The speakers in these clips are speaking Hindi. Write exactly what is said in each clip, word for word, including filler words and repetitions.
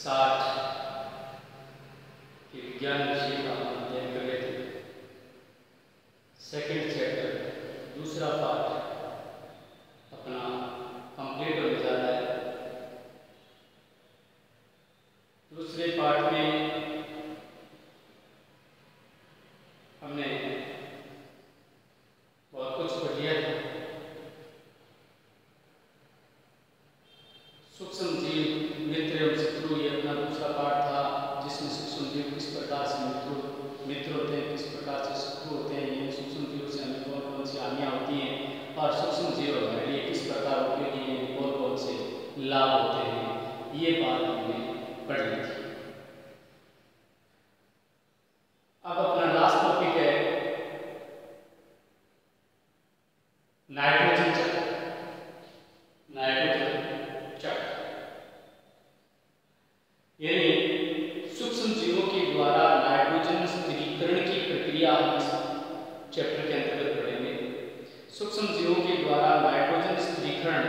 साठ के विज्ञान विषय का हम अध्ययन कर रहे थे। सेकेंड चैप्टर दूसरा पार्ट अपना कंप्लीट होने जा रहा है। दूसरे पार्ट में हमने बहुत कुछ पढ़ लिया था। सूक्ष्म जीव मित्र एवं शत्रु ये अपना दूसरा पार्ट था, जिसमें सूक्ष्म जीव किस प्रकार से मित्र मित्र होते हैं, किस प्रकार से शत्रु होते हैं, इन सूक्ष्म जीवों से हमें कौन कौन सी हानियाँ होती हैं और सूक्ष्म जीव हमारे लिए किस प्रकार उपयोगी हैं, कौन कौन से लाभ होते हैं, ये बात हमने पढ़ ली थी। अब अपना लास्ट टॉपिक है नाइट्रोजन चक्र। नाइट्रोजन चक्र यानी सूक्ष्म जीवों के द्वारा नाइट्रोजन स्थिरीकरण की प्रक्रिया हम इस चैप्टर के अंतर्गत पढ़ेंगे। सूक्ष्म जीवों के द्वारा नाइट्रोजन स्थिरीकरण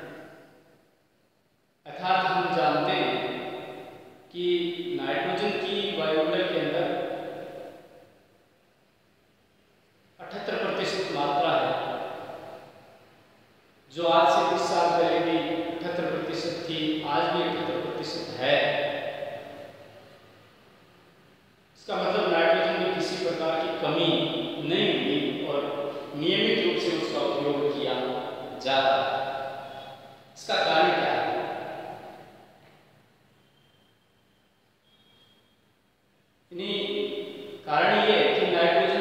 अर्थात हम जानते हैं कि नाइट्रोजन की वायुमंडल के अंदर अठहत्तर प्रतिशत मात्रा है, जो आज से बीस साल पहले भी अठहत्तर प्रतिशत थी, आज भी अठहत्तर प्रतिशत है। इसका मतलब नाइट्रोजन में किसी प्रकार की कमी नहीं हुई और नियमित रूप से उसका उपयोग किया जा रहा है। इसका कारण क्या है? कारण ये है कि नाइट्रोजन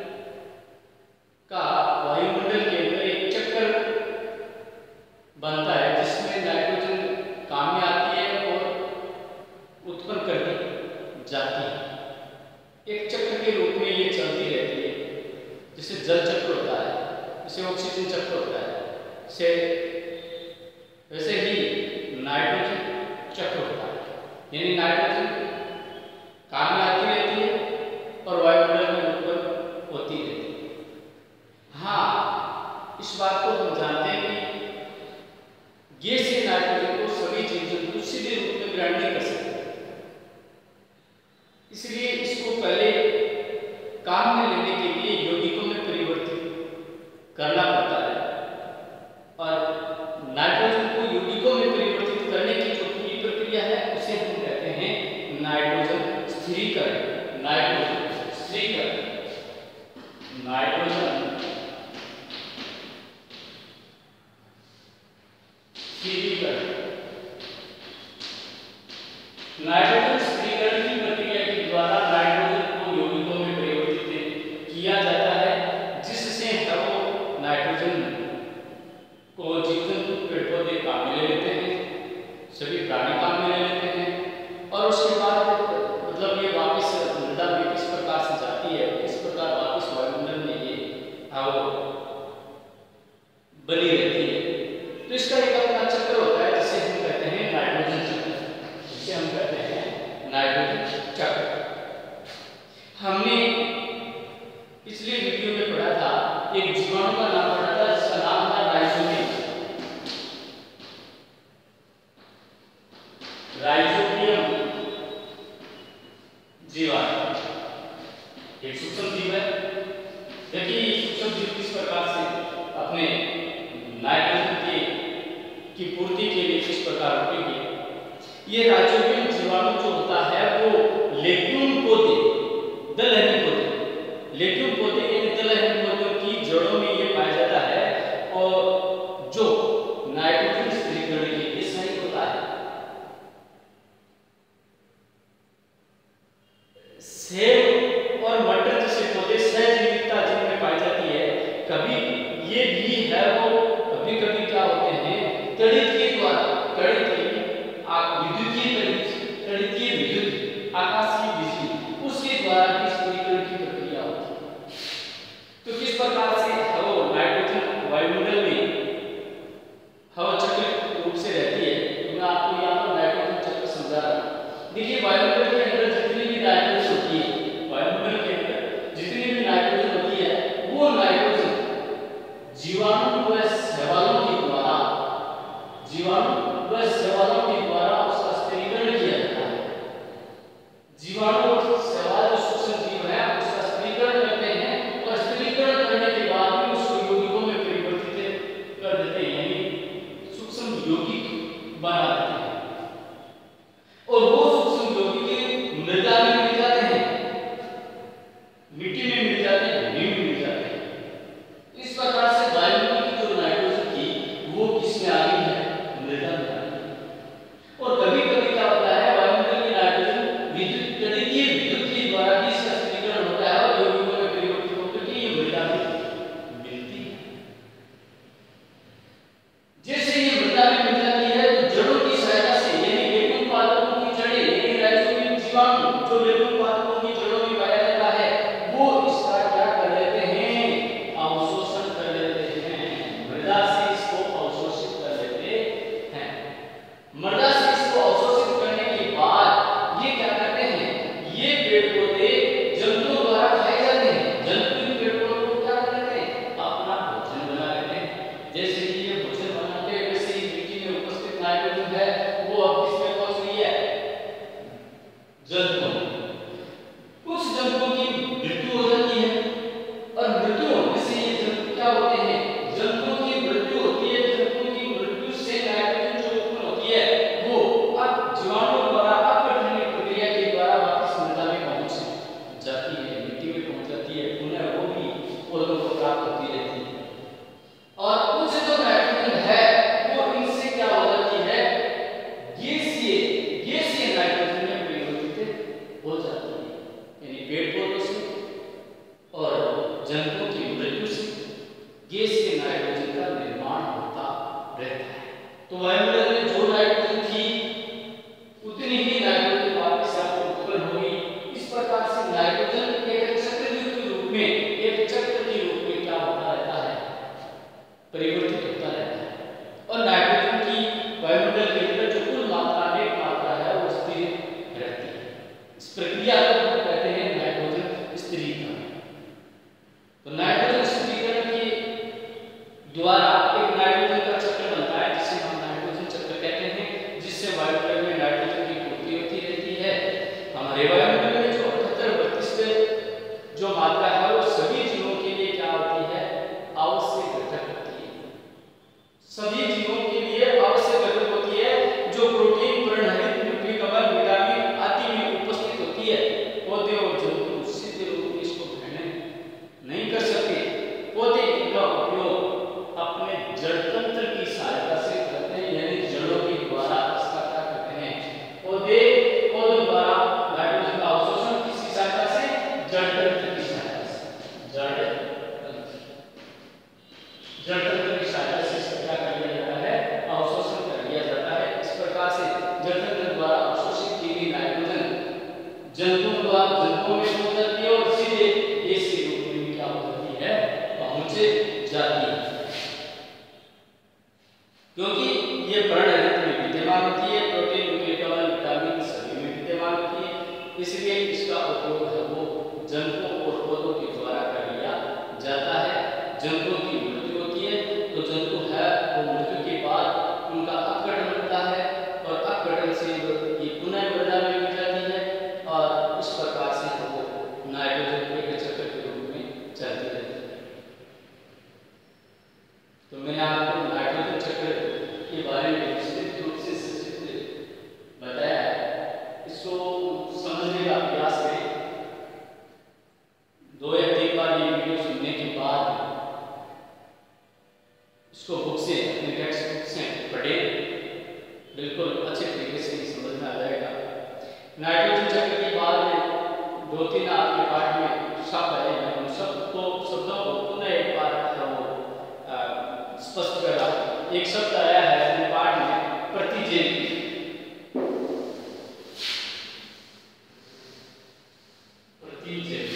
का वायुमंडल के अंदर एक चक्र बनता है, जिसमें नाइट्रोजन काम में आती है और उत्पन्न कर दी जाती है। एक चक्र के रूप में ये चलती रहती है, जिसे जल चक्र होता है, जिसे ऑक्सीजन चक्र होता है, से वैसे ही नाइट्रोजन चक्र होता है। यानी नाइट्रोजन काम में आती रहती है और वायुमंडल में उत्पन्न होती रहती है। हाँ, इस बात को हम जानते हैं कि गैसीय नाइट्रोजन को सभी जीव जंतु सीधे रूप में ग्रहण नहीं कर सकते, इसलिए इसको पहले काम में लेने के लिए यौगिकों में परिवर्तित करना पड़ता है और नाइट्रोजन को यौगिकों में परिवर्तित करने की जो पूरी प्रक्रिया है उसे हम कहते हैं नाइट्रोजन स्थिरीकरण। नाइट्रोजन स्थिरीकरण नाइट्रोजन स्थिरीकरण नाइट्रोजन स्थिरीकरण की प्रक्रिया के द्वारा नाइट्रोजन को यौगिकों में परिवर्तित किया जाता है, जिससे हम नाइट्रोजन को जीव जंतु पेड़ पौधे काम में ले लेते हैं, सभी प्राणी काम में ले लेते हैं और उसके बाद मतलब ये वापस मृदा में किस प्रकार से जाती है, किस प्रकार वापस वायुमंडल में ये हवा बनी रहती है। तो इसका एक अपना चक्र होता है, जिसे हम कहते हैं नाइट्रोजन चक्र, जिसे हम कहते हैं नाइट्रोजन चक्र। हमने पिछले वीडियो में पढ़ा था, एक जीवाणु का नाम पढ़ा था जिसका नाम था राइजोबियम। राइजोबियम जीवाणु एक सूक्ष्म जीव है। देखिए सूक्ष्म जीव किस प्रकार से अपने नाइट्रोजन के की पूर्ति के लिए किस प्रकार उपयोगी है। ये राइजोबियम जीवाणु जो होता है वो लेग्यूम पौधे, दलहनी पौधे, लेग्यूम पौधे यानी दलहनी पौधों की जड़ों में ये पाया जाता है और जो नाइट्रोजन स्थिरीकरण के लिए सहायक होता है। सेब और मटर जैसे पौधे सहजीविता जिनमें पाई जाती है, कभी ये भी है वो कभी कभी क्या होते हैं तड़ित के द्वारा तड़ित विद्युतीय तड़ितीय विद्युत आकाशीय बिजली उसके द्वारा इस स्थिरीकरण की प्रक्रिया होती है। तो किस प्रकार से हवा नाइट्रोजन वायुमंडल में हवा चक्र रूप से रहती है, तो मैं आपको यहाँ पर नाइट्रोजन चक्र समझा रहा हूँ। देखिए वायुमंडल के अंदर जितनी भी नाइट्रोजन होती है, वायुमंडल के अंदर जितनी भी नाइट्रोजन होती है, वो नाइट्रोजन जीवाणु व शैवालों के द्वारा जीवाणु व शैवालों के द्वारा उसका स्थिरीकरण किया जाता है। गैस के नाइट्रोजन का निर्माण होता रहता है। तो वायुमंडल में जो नाइट्रोजन थी उतनी ही नाइट्रोजन वापस आपको उत्पन्न होगी। इस प्रकार से नाइट्रोजन एक चक्रव्यूह के रूप में, एक चक्र के रूप में क्या होता रहता है, परिवर्तित होता रहता है। और नाइट्रोजन की वायुमंडल के अंदर जो कुल मात्रा नेट मात्रा है वो स्थिर रहती है। इस प्रक्रिया को हम कहते हैं नाइट्रोजन स्थिरीकरण। तो नाइट्रोजन स्थिरीकरण के द्वारा एक नाइट्रोजन का चक्र बनता है जिसे हम नाइट्रोजन चक्र कहते हैं, जिससे वायुमंडल में नाइट्रोजन की पूर्ति होती रहती है। हमारे वायुमंडल में जो अठहत्तर बत्तीस जो मात्रा है वो सभी जीवों के लिए क्या होती है, आवश्यक घटक होती है। सभी जीवों के लिए आवश्यक घटक होती है, जो प्रोटीन, पर्णहरित, न्यूक्लिक अम्ल, विटामिन आदि में उपस्थित होती है। पौधे और जंतु सीधे रूप में इसको ग्रहण नहीं कर सकते। पौधे इनका उपयोग अपने जड़ तंत्र की सहायता से करते हैं, यानी जड़ों के द्वारा इसका क्या करते हैं, पौधे पौधों द्वारा नाइट्रोजन का अवशोषण किसकी सहायता से, जड़ तंत्र की सहायता से, जड़ तंत्र जड़ तंत्र की सहायता से इसका क्या कर लिया जाता है, अवशोषण कर लिया जाता है। इस प्रकार से जड़ तंत्र द्वारा अवशोषित की गई नाइट्रोजन जंतुओं द्वारा जंतुओं में पहुंच जाती है और सीधे गैस के रूप में क्या हो जाती है, पहुंच जाती है। क्योंकि ये पर्णहरित में विद्यमान होती है, प्रोटीन, न्यूक्लिक अम्ल, विटामिन सभी में विद्यमान होती है, इसलिए इसका उपयोग है वो जंतुओं और पौधों के द्वारा कर लिया जाता है। जंतुओं की मृत्यु होती है तो जंतु है वो मृत्यु के बाद उनका अपघटन होता है और अपघटन से ये पुनः मृदा में मिल जाती है और इस प्रकार से वो नाइट्रोजन के चक्र के रूप में चलती रहती है। तो मैंने आपको नाइट्रोजन चक्र के बारे में विस्तृत रूप से संक्षिप्त बताया है। इसको समझने का प्रयास करें। दो या तीन बार ये वीडियो सुनने के बाद इसको बुक से, अपने टेक्स्ट बुक से पढ़ें, बिल्कुल अच्छे तरीके से समझ में आ जाएगा। नाइट्रोजन चक्र के बाद दो तीन आपके पाठ में शब्द आए हैं, उन शब्द को शब्दों को पुनः एक बार स्पष्ट करा। एक शब्द आया है अपने पाठ में, प्रतिजैविक। प्रतिजैविक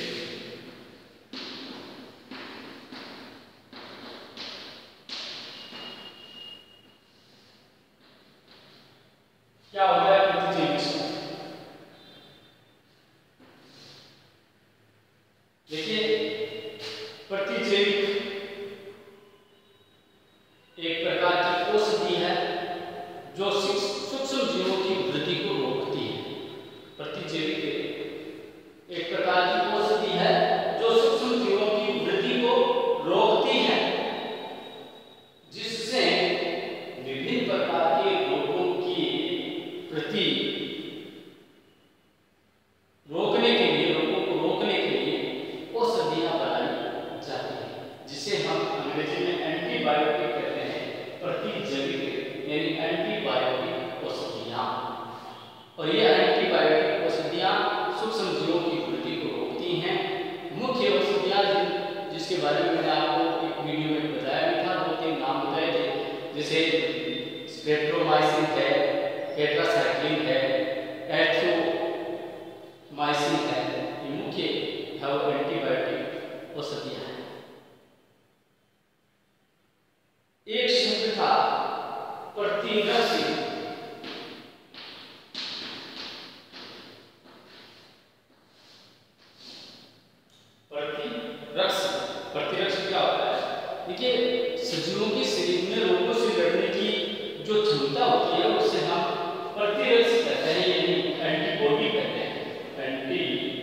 क्या होता है? प्रतिजैविक देखिए, प्रतिजैविक एक प्रकार की औषधि है जो सूक्ष्म जीवों की वृद्धि को रोकती है। प्रतिजैविक एक प्रकार की औषधि है जो सूक्ष्म जीवों की वृद्धि को रोकती है, जिससे विभिन्न प्रकार के रोगों की प्रति रोकने के लिए रोगों को रोकने के लिए औषधियां बनाई जाती है, जिसे हम अंग्रेजी में एंटीबायोटिक कहते हैं। प्रतिजैविक यानी एंटीबायोटिक औषधियां, और ये एंटीबायोटिक औषधियां सूक्ष्म जीवों की वृद्धि को रोकती हैं। मुख्य औषधियां जिसके बारे में मैंने आपको एक वीडियो में बताया भी था, दो तीन नाम बताए थे, जैसे स्ट्रेप्टोमाइसिन है, टेट्रासाइक्लिन है, एथ्रोमाइसिन है, ये मुख्य है वो एंटीबायोटिक औषधियां हैं। एक शब्द था प्रतिरक्षी। प्रतिरक्षी प्रतिरक्षी क्या होता है? देखिए, सजीवों के शरीर में रोगों से लड़ने की जो क्षमता होती है उसे हम प्रतिरक्षी कहते हैं, यानी एंटीबॉडी कहते हैं। एंटीबॉडी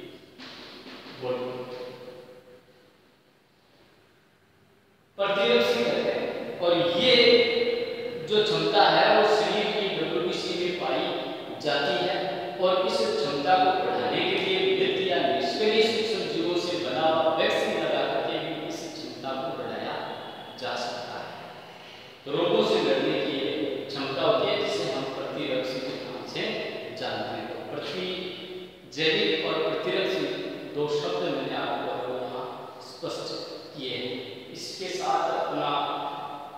प्रतिरक्षी कहते हैं। और ये जो क्षमता है वो शरीर की डब्ल्यूबीसी में पाई जाती है, और इस क्षमता को बढ़ाने के लिए मृत या निष्क्रिय सूक्ष्म जीवों से बना हुआ वैक्सीन लगा करके भी इस क्षमता को बढ़ाया जा सकता है। रोगों से लड़ने की क्षमता होती है, जिसे हम प्रतिरक्षी के नाम से जानते हैं। तो प्रतिजैविक और प्रतिरक्षी दो शब्द मैंने आपको यहाँ स्पष्ट किए हैं। इसके साथ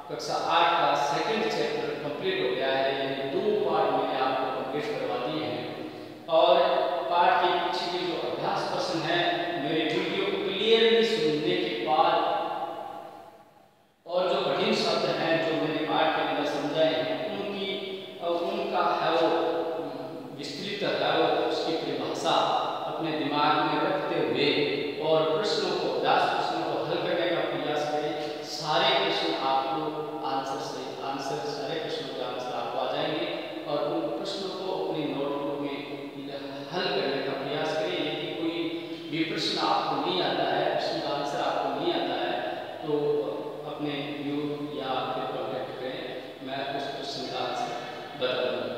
कक्षा आठ का सेकंड चैप्टर कंप्लीट हो गया है, यानी दो पार्ट मैंने आपको कंप्लीट करवा दिए हैं। और पार्ट के पीछे के जो अभ्यास प्रश्न है, मेरे वीडियो को क्लियरली सुनने के बाद और जो कठिन शब्द हैं जो मैंने पाठ के अंदर समझाए हैं, उनकी उनका है वो विस्तृत है वो उसकी परिभाषा अपने दिमाग में रखते हुए और प्रश्नों को दस प्रश्नों को हल करने का प्रयास करें। सारे प्रश्न आपको आंसर से आंसर सारे प्रश्नों के आंसर आपको आ जाएंगे और उन प्रश्नों को अपनी नोटबुक में हल करने का प्रयास करें। यदि कोई भी प्रश्न आपको नहीं आता है, प्रश्न का आंसर आपको नहीं आता है, तो अपने व्यू या फिर कॉन्टेक्ट करें, मैं उस प्रश्न का आंसर बता दूंगा।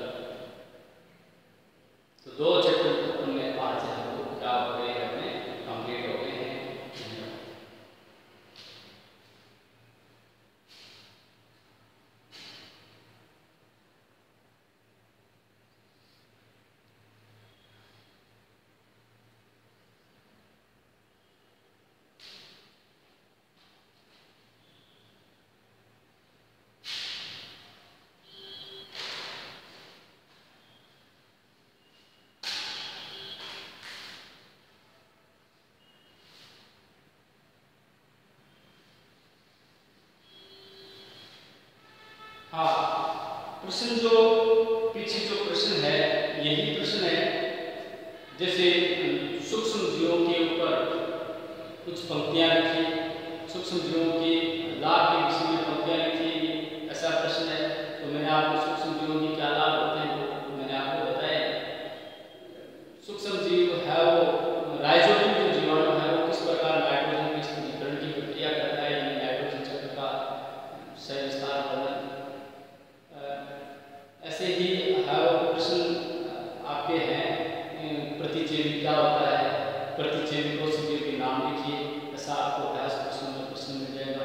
तो दो चैप्टर हमने आज हमको क्या हो गए अपने कंप्लीट हो गए हैं। हाँ, प्रश्न जो पीछे जो प्रश्न है यही प्रश्न है। जैसे सूक्ष्म जीवों के ऊपर कुछ पंक्तियां लिखी, सूक्ष्म जीवों के लाभ के विषय में पंक्तियां लिखी, ऐसा प्रश्न है। तो मैंने आपको सूक्ष्म जीवों के क्या लाभ होते हैं तो मैंने आपको बताया। सूक्ष्म जीव है वो राइजोबियम जो जीवाणु है वो किस प्रकार नाइट्रोजन के स्थिरीकरण की प्रक्रिया करता है, यानी नाइट्रोजन चक्र का सही विस्तार वर्णन। ऐसे ही है वो प्रश्न आपके हैं, प्रतिजीवी क्या होता है, प्रतिजीवी को सभी के नाम लिखिए, ऐसा आपको अभ्यास प्रश्न में प्रश्न मिल जाएगा।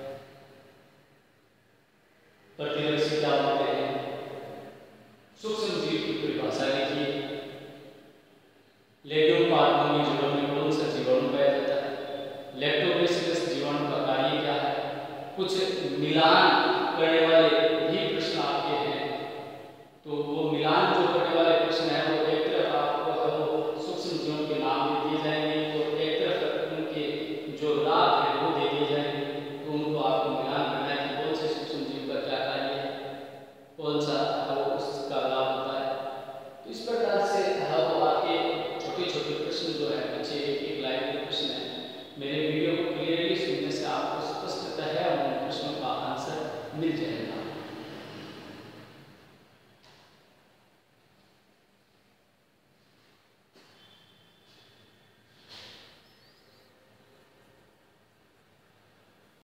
प्रतिरक्षी क्या होते हैं, सूक्ष्म जीव की परिभाषा लिखिए। लेग्यूम पादपों की जड़ों में कौन सा जीवाणु पाया जाता है, लैक्टोबैसिलस जीवाणु का कार्य क्या है, कुछ मिलान करने वाले